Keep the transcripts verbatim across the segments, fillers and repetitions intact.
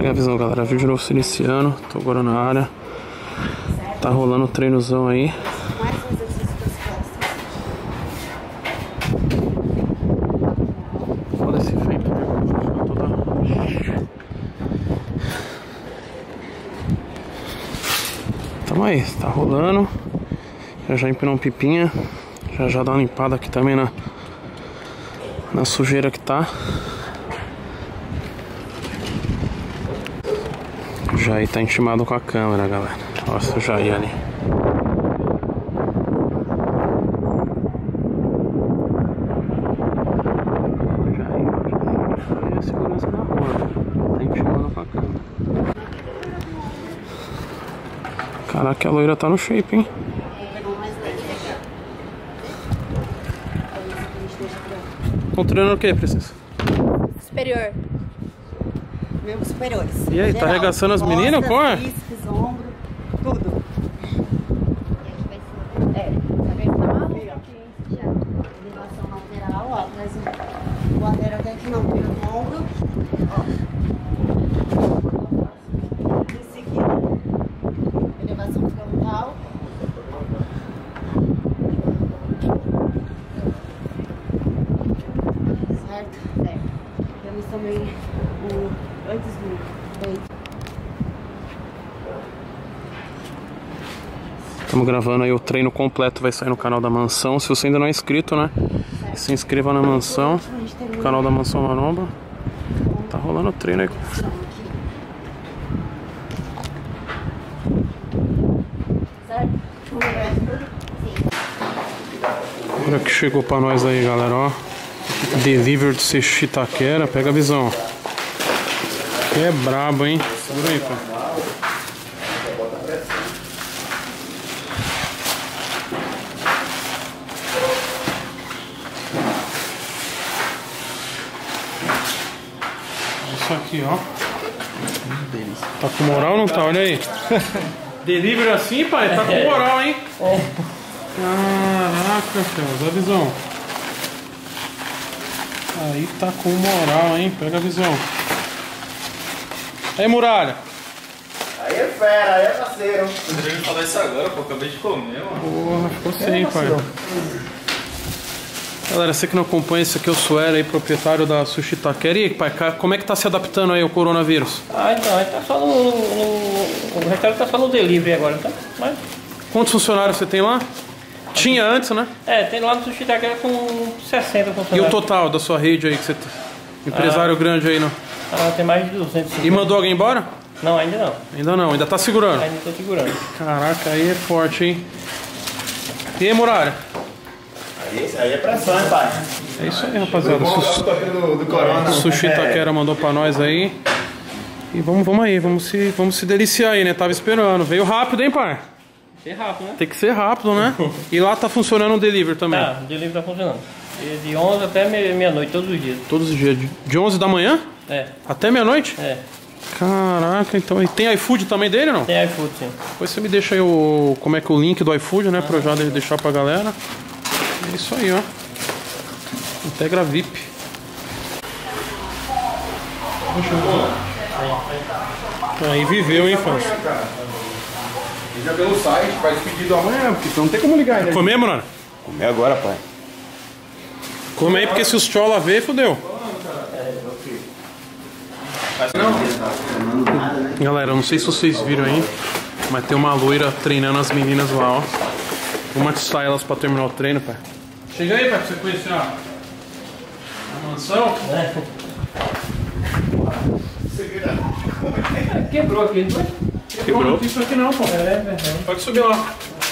Pega a visão, galera. Vídeo novo se iniciando. Tô agora na área. Tá rolando o treinozão aí. Olha esse efeito. Tamo aí, tá rolando. Já já empinar um pipinha. Já já dá uma limpada aqui também na, na sujeira que tá. O Jair tá intimado com a câmera, galera. Nossa, o Jair ali. O Jair, o Jair é segurança na rua. Tá intimado com a câmera. Caraca, a loira tá no shape, hein? Estão treinando o que, princesa? Superior. Membros superiores. E aí, geral, tá arregaçando as meninas? Como é? Bíceps, ombro, tudo. É, tá vendo? Tá maluco aqui. Elevação lateral, ó. Mas o lateral até aqui não, pelo ombro. Ó. Em seguida, elevação frontal. Certo? Certo. Temos também o antes do peito. Estamos gravando aí o treino completo, vai sair no canal da Mansão. Se você ainda não é inscrito, né? Se inscreva na Mansão, no canal da Mansão Maromba. Tá rolando o treino aí. Olha que chegou pra nós aí, galera, ó. Delivery de Sushi Itaquera, pega a visão. Que é brabo, hein? Segura aí, pô. Isso aqui, ó. Tá com moral ou não tá? Olha aí. Delivery assim, pai? Tá com moral, hein? Caraca, cara, a visão. Aí tá com moral, hein? Pega a visão. Aí, Muralha. Aí é fera, aí é parceiro. Eu devia falar isso agora, pô. Acabei de comer, mano. Porra, ficou sem, pai. Galera, você que não acompanha, esse aqui é o Suera aí, proprietário da Sushi Itaquera. E aí, pai, como é que tá se adaptando aí ao coronavírus? Ah, então, a gente tá só no, no, no... O restaurante tá só no delivery agora, tá? Mas... Quantos funcionários você tem lá? Tinha antes, né? É, tem lá no Sushi Itaquera com sessenta funcionários. E o total da sua rede aí, que você... Empresário ah, grande aí, não? Ah, tem mais de duzentos. E mandou alguém embora? Não, ainda não. Ainda não, ainda tá segurando? Ainda tô segurando. Caraca, aí é forte, hein? E aí, Muralha? Isso aí é pressão, hein, pai? É isso aí, rapaziada. Sushi, do, do corona. Sushi Itaquera mandou pra nós aí. E vamos, vamos aí, vamos se, vamos se deliciar aí, né? Tava esperando. Veio rápido, hein, pai? Ser rápido, né? Tem que ser rápido, né? E lá tá funcionando o delivery também? Tá, o delivery tá funcionando. De onze até meia-noite, todos os dias. Todos os dias? De onze da manhã? É. Até meia-noite? É. Caraca, então. E tem iFood também dele ou não? Tem iFood, sim. Depois você me deixa aí o... Como é que é o link do iFood, né? Ah, pra eu já deixar pra galera. É isso aí, ó. Integra V I P. Aí viveu, hein, Fábio? Liga pelo site, faz pedido amanhã, porque não tem como ligar ainda. Comer, mano? Comer agora, pai. Come aí, porque se os chola ver, fodeu. Galera, eu não sei se vocês viram aí, mas tem uma loira treinando as meninas lá, ó. Vamos atiçar elas pra terminar o treino, pai. Chega aí, pai, pra você conhecer a, a mansão. É. Quebrou aqui, não foi? Quebrou? Não tem isso aqui não, pô. É, é verdade. Pode subir lá.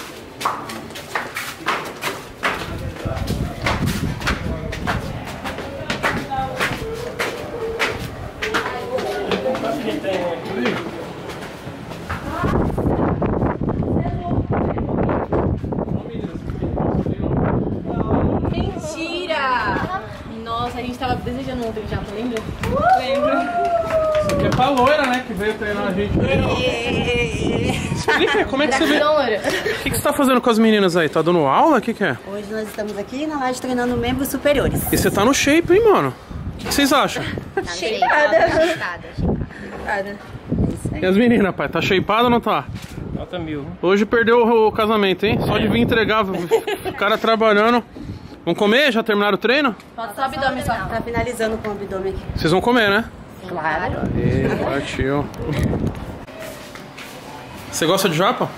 Mentira! Nossa, a gente tava desejando ontem já, tu lembra? Lembro. Isso aqui é pra loira, né? Que veio treinar a gente. Explica aí, como é que você vê? O que, que você tá fazendo com as meninas aí? Tá dando aula? O que que é? Hoje nós estamos aqui na laje treinando membros superiores. E você tá no shape, hein, mano? O que, que vocês acham? Shapeada. É isso aí. E as meninas, pai? Tá shapeado ou não tá? Nota mil. Hoje perdeu o casamento, hein? Só de vir entregar, o cara trabalhando. Vamos comer? Já terminaram o treino? Falta só abdômen só. Tá finalizando com o abdômen aqui. Vocês vão comer, né? Claro. E partiu. Você gosta de japa?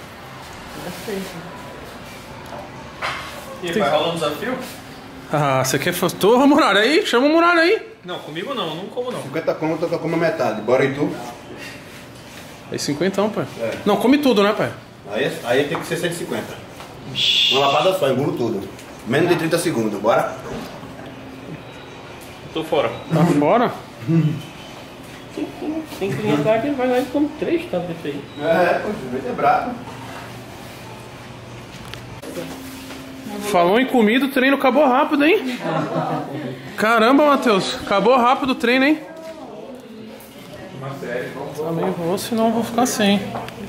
E vai rolar um desafio? Ah, você quer... Tô, Muralha aí? Chama o Muralha aí. Não, comigo não, não como não. cinquenta conto, eu como a metade. Bora aí tu. É cinquentão, pai. É. Não, come tudo, né, pai? Aí, aí tem que ser cento e cinquenta. Uma lapada só, engulo tudo. Menos de trinta segundos, bora? Tô fora. Tá fora? Tem clientagem que ele vai lá e come três tantos desse aí. É, pô, é brabo. Falou em comida, o treino acabou rápido, hein? Caramba, Matheus. Acabou rápido o treino, hein? Também vou, senão eu vou ficar sem.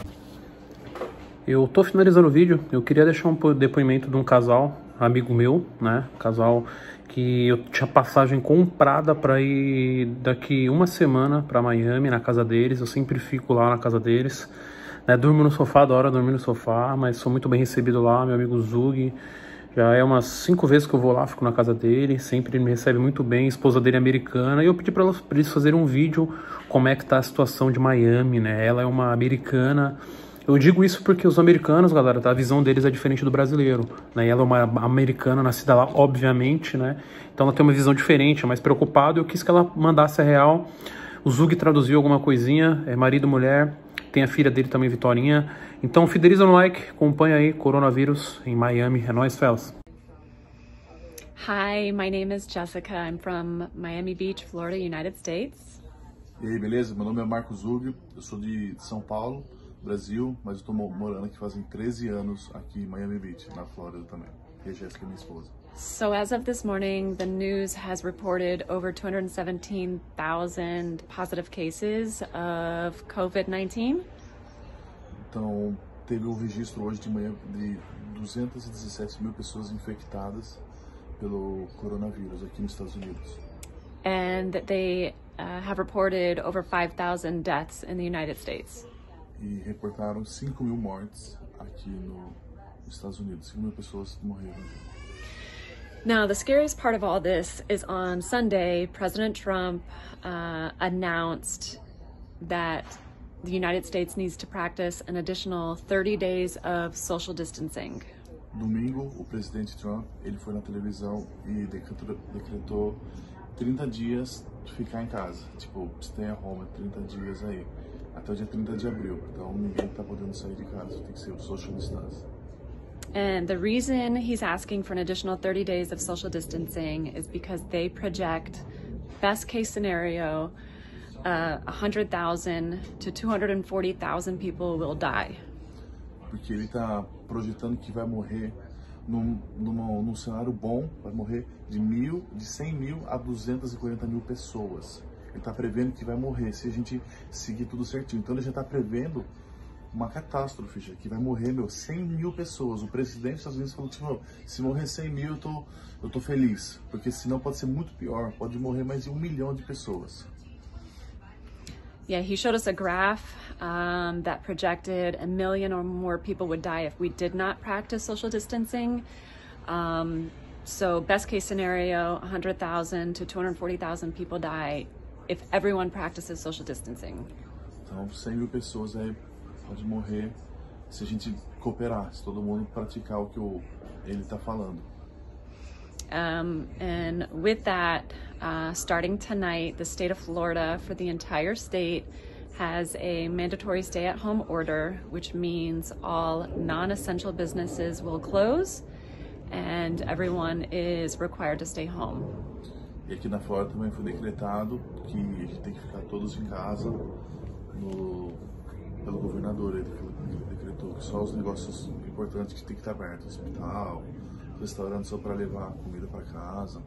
Eu tô finalizando o vídeo. Eu queria deixar um depoimento de um casal, amigo meu, né? Casal que eu tinha passagem comprada pra ir daqui uma semana pra Miami, na casa deles. Eu sempre fico lá na casa deles. Né? Durmo no sofá, adoro dormir no sofá, mas sou muito bem recebido lá. Meu amigo Zug. Já é umas cinco vezes que eu vou lá, fico na casa dele, sempre ele me recebe muito bem, a esposa dele é americana, e eu pedi para eles fazerem um vídeo como é que tá a situação de Miami, né? Ela é uma americana. Eu digo isso porque os americanos, galera, tá? A visão deles é diferente do brasileiro, né? E ela é uma americana, nascida lá, obviamente, né? Então ela tem uma visão diferente, é mais preocupada, eu quis que ela mandasse a real. O Zug traduziu alguma coisinha, é marido, mulher, tem a filha dele também, Vitorinha. Então fideliza no like, acompanha aí coronavírus em Miami. É nóis, fellas. Hi, my name is Jessica. I'm from Miami Beach, Florida, United States. E aí, beleza? Meu nome é Marcos Zug, eu sou de São Paulo, Brasil, mas eu tô morando aqui fazem treze anos aqui em Miami Beach, na Flórida também. E a Jéssica é minha esposa. So as of this morning, the news has reported over two hundred seventeen thousand positive cases of COVID nineteen. Então, teve um registro hoje de manhã de duzentas e dezessete mil pessoas infectadas pelo coronavírus aqui nos Estados Unidos. And they uh, have reported over five thousand deaths in the United States. E reportaram cinco mil mortes aqui no, nos Estados Unidos. cinco mil pessoas morreram. Now, the scariest part of all this is on Sunday, President Trump uh, announced that the United States needs to practice an additional thirty days of social distancing. Domingo, o presidente Trump, ele foi na televisão e decretou, decretou trinta dias de ficar em casa. Tipo, stay at home, trinta dias aí. Até o dia trinta de abril. Então, ninguém tá podendo sair de casa. Tem que ser o social distance. And the reason he's asking for an additional thirty days of social distancing is because they project, best case scenario, uh, one hundred thousand to two hundred forty thousand people will die. Porque ele está projetando que vai morrer num, numa, num cenário bom, vai morrer de mil, de cem mil a duzentas e quarenta mil pessoas. Ele está prevendo que vai morrer se a gente seguir tudo certinho. Então ele já está prevendo uma catástrofe, já, que vai morrer, meu, cem mil pessoas. O presidente dos Estados Unidos falou que, meu, se morrer cem mil, eu tô, eu tô feliz. Porque senão pode ser muito pior, pode morrer mais de um milhão de pessoas. Yeah, he showed us a graph um, that projected a million or more people would die if we did not practice social distancing. Um, so best case scenario, one hundred thousand to two hundred forty thousand people die if everyone practices social distancing. Então, cem mil pessoas aí pode morrer se a gente cooperar, se todo mundo praticar o que o, ele está falando. Um, and with that, uh, starting tonight, the state of Florida, for the entire state, has a mandatory stay-at-home order, which means all non-essential businesses will close and everyone is required to stay home. E aqui na Flórida também foi decretado que a gente tem que ficar todos em casa no, pelo governador. Ele decretou que só os negócios importantes que tem que estar abertos, hospital, restaurante só para levar comida para casa.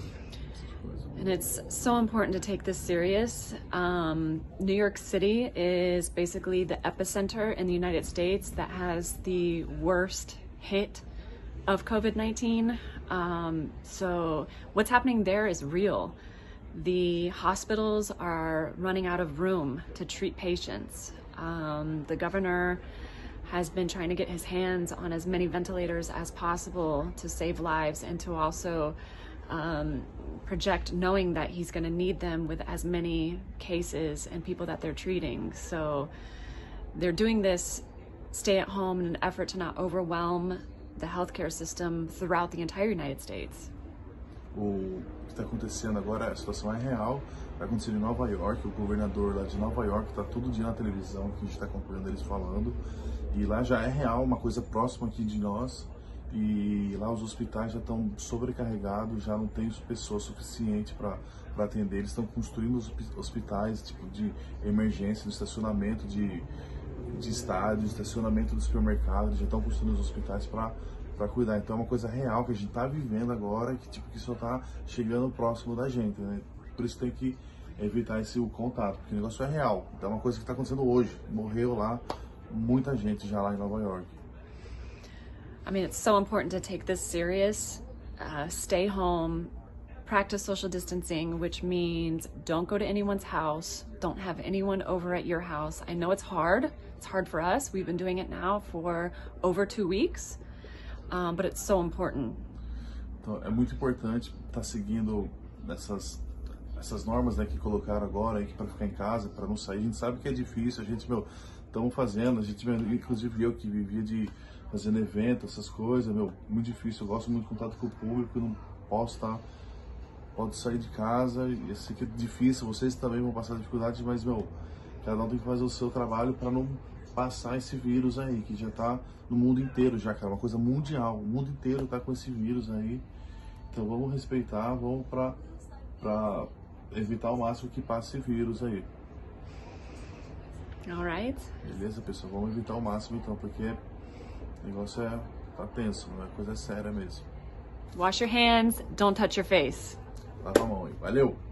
And it's so important to take this serious. Um, New York City is basically the epicenter in the United States that has the worst hit of COVID nineteen. Um, so what's happening there is real. The hospitals are running out of room to treat patients. Um, the governor has been trying to get his hands on as many ventilators as possible to save lives and to also um, project knowing that he's going to need them with as many cases and people that they're treating. So they're doing this stay at home in an effort to not overwhelm the healthcare system throughout the entire United States. O que está acontecendo agora, a situação é real, vai acontecer em Nova York, o governador lá de Nova York está todo dia na televisão, que a gente está acompanhando eles falando, e lá já é real, uma coisa próxima aqui de nós, e lá os hospitais já estão sobrecarregados, já não tem pessoas suficientes para atender, eles estão construindo os hospitais tipo de emergência, de estacionamento de, de estádio, estacionamento do supermercado, eles já estão construindo os hospitais para para cuidar. Então é uma coisa real que a gente está vivendo agora, que tipo que só está chegando próximo da gente, né? Por isso tem que evitar esse o contato, porque o negócio é real. Então é uma coisa que está acontecendo hoje. Morreu lá muita gente já lá em Nova York. I mean, it's so important to take this serious. Uh, stay home, practice social distancing, which means don't go to anyone's house, don't have anyone over at your house. I know it's hard. It's hard for us. We've been doing it now for over two weeks. Um, but it's so important. Então, é muito importante estar tá seguindo essas essas normas, né, que colocaram agora para ficar em casa, para não sair. A gente sabe que é difícil, a gente, meu, estamos fazendo, a gente, inclusive eu que vivia de fazendo evento, essas coisas, meu, muito difícil. Eu gosto muito de contato com o público, eu não posso estar, pode sair de casa, e eu sei que é difícil, vocês também vão passar dificuldades, mas, meu, cada um tem que fazer o seu trabalho para não passar esse vírus aí, que já tá no mundo inteiro já, cara, uma coisa mundial, o mundo inteiro tá com esse vírus aí, então vamos respeitar, vamos pra, pra evitar o máximo que passe esse vírus aí. Alright. Beleza, pessoal, vamos evitar o máximo então, porque o negócio é, tá tenso, não é coisa séria mesmo. Wash your hands, don't touch your face. Lava a mão aí, valeu!